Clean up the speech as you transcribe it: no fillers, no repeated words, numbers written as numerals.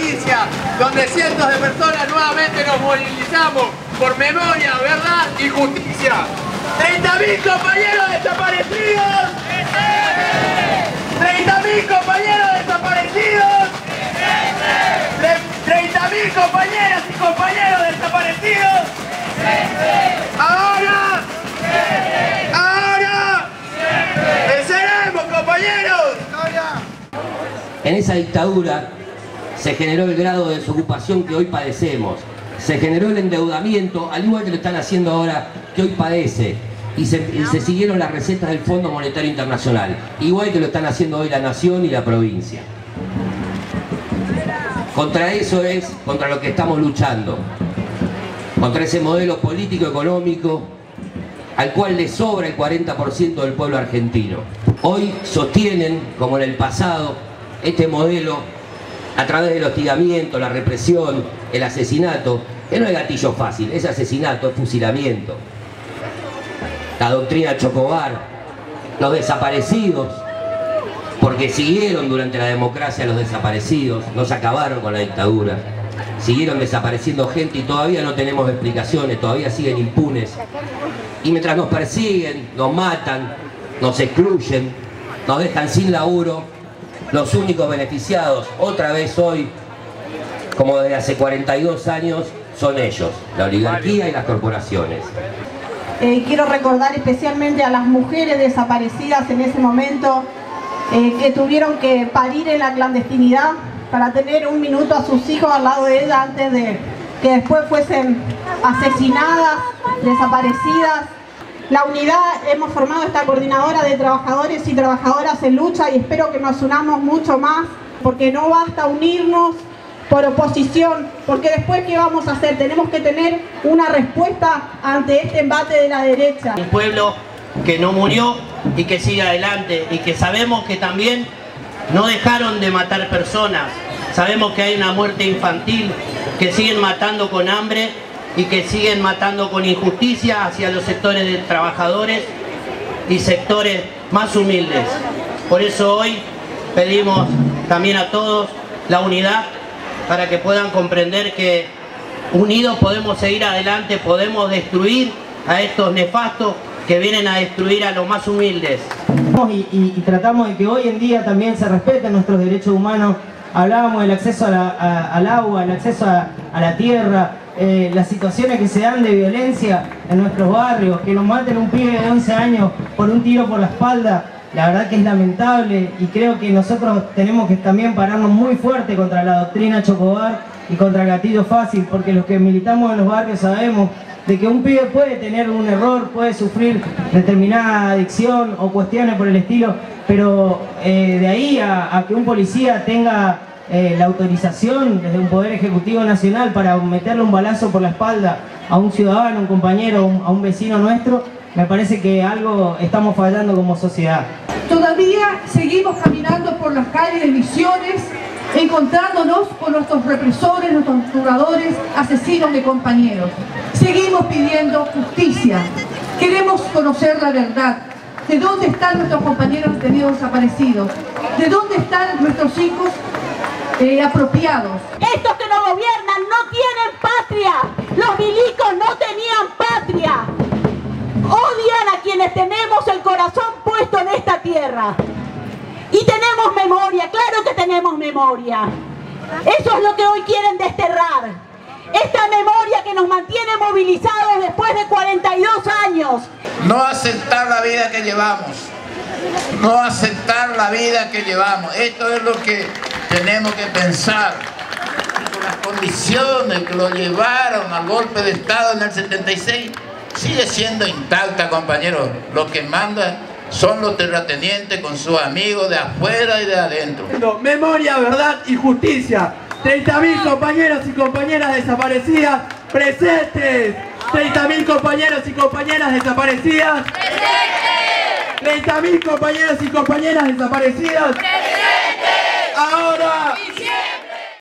justicia, donde cientos de personas nuevamente nos movilizamos por memoria, verdad y justicia. 30.000 compañeros desaparecidos. 30.000 compañeros desaparecidos. 30.000 compañeras y compañeros desaparecidos. Ahora. Ahora. Venceremos, compañeros. En esa dictadura se generó el grado de desocupación que hoy padecemos. Se generó el endeudamiento, al igual que lo están haciendo ahora, que hoy padece. Y se siguieron las recetas del Fondo Monetario Internacional, igual que lo están haciendo hoy la Nación y la provincia. Contra eso es contra lo que estamos luchando. Contra ese modelo político-económico al cual le sobra el 40% del pueblo argentino. Hoy sostienen, como en el pasado, este modelo a través del hostigamiento, la represión, el asesinato, que no es gatillo fácil, es asesinato, es fusilamiento. La doctrina Chocobar, los desaparecidos, porque siguieron durante la democracia los desaparecidos, no se acabaron con la dictadura, siguieron desapareciendo gente y todavía no tenemos explicaciones, todavía siguen impunes. Y mientras nos persiguen, nos matan, nos excluyen, nos dejan sin laburo, los únicos beneficiados, otra vez hoy, como desde hace 42 años, son ellos, la oligarquía y las corporaciones. Quiero recordar especialmente a las mujeres desaparecidas en ese momento, que tuvieron que parir en la clandestinidad para tener un minuto a sus hijos al lado de ella antes de que después fuesen asesinadas, desaparecidas. La unidad, hemos formado esta coordinadora de trabajadores y trabajadoras en lucha y espero que nos unamos mucho más, porque no basta unirnos por oposición, porque después ¿qué vamos a hacer? Tenemos que tener una respuesta ante este embate de la derecha. Un pueblo que no murió y que sigue adelante y que sabemos que también no dejaron de matar personas. Sabemos que hay una muerte infantil, que siguen matando con hambre y que siguen matando con injusticia hacia los sectores de trabajadores y sectores más humildes. Por eso hoy pedimos también a todos la unidad para que puedan comprender que unidos podemos seguir adelante, podemos destruir a estos nefastos que vienen a destruir a los más humildes. Y tratamos de que hoy en día también se respeten nuestros derechos humanos. Hablábamos del acceso al agua, el acceso a la tierra, las situaciones que se dan de violencia en nuestros barrios, que nos maten un pibe de 11 años por un tiro por la espalda, la verdad que es lamentable y creo que nosotros tenemos que también pararnos muy fuerte contra la doctrina Chocobar y contra el gatillo fácil, porque los que militamos en los barrios sabemos de que un pibe puede tener un error, puede sufrir determinada adicción o cuestiones por el estilo, pero de ahí a que un policía tenga la autorización desde un Poder Ejecutivo Nacional para meterle un balazo por la espalda a un ciudadano, un compañero, a un vecino nuestro, me parece que algo estamos fallando como sociedad. Todavía seguimos caminando por las calles de Misiones, encontrándonos con nuestros represores, nuestros torturadores, asesinos de compañeros. Seguimos pidiendo justicia. Queremos conocer la verdad. ¿De dónde están nuestros compañeros detenidos desaparecidos? ¿De dónde están nuestros hijos apropiados? Estos que nos gobiernan no tienen patria. Los milicos no tenían patria. Odian a quienes tenemos el corazón puesto en esta tierra. Y tenemos memoria, claro que tenemos memoria. Eso es lo que hoy quieren desterrar. Esta memoria que nos mantiene movilizados después de 42 años. No aceptar la vida que llevamos. No aceptar la vida que llevamos. Esto es lo que tenemos que pensar. Las condiciones que lo llevaron al golpe de Estado en el 76 sigue siendo intacta, compañeros. Lo que manda son los terratenientes con sus amigos de afuera y de adentro. Memoria, verdad y justicia. 30.000 compañeros y compañeras desaparecidas presentes. 30.000 compañeros y compañeras desaparecidas presentes. 30.000 compañeros y compañeras desaparecidas presentes. Ahora.